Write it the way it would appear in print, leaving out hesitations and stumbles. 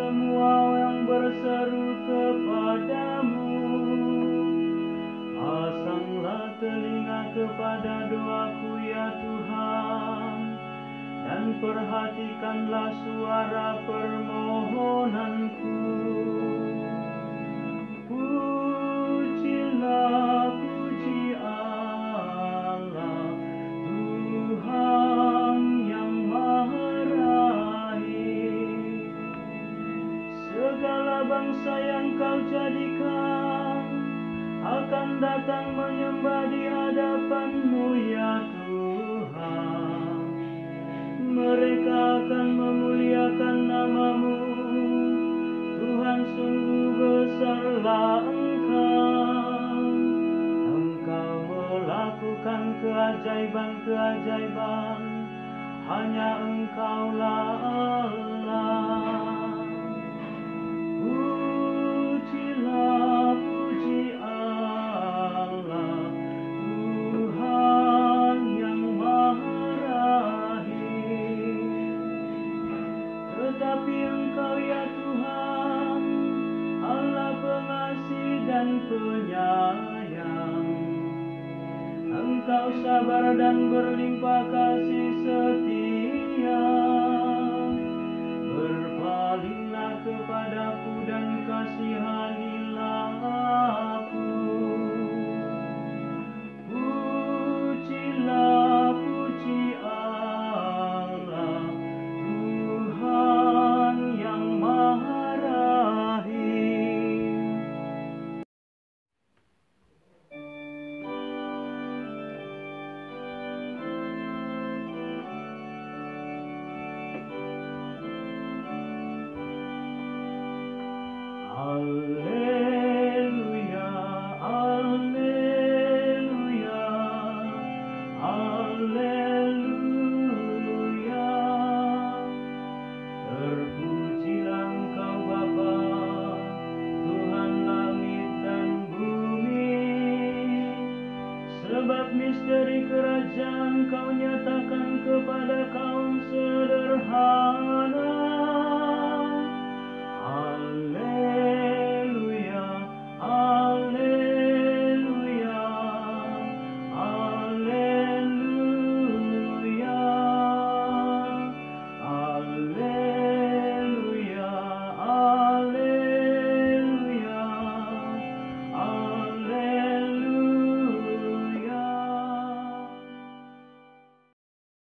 semua yang berseru kepadamu. Pasanglah telinga kepada doaku ya Tuhan, dan perhatikanlah suara permohonanku. Pujilah, puji Allah, Tuhan yang Maha Rahim. Segala bangsa yang kau jadikan akan datang menyembah di hadapan-Mu ya Tuhan. Mereka akan memuliakan nama-Mu. Tuhan, sungguh besarlah Engkau. Engkau melakukan keajaiban-keajaiban. Hanya Engkaulah Allah. Pujilah, puji Allah, Tuhan yang Maha Rahim. Tetapi Engkau ya Tuhan, Allah pengasih dan penyayang. Engkau sabar dan berlimpah kasih setia.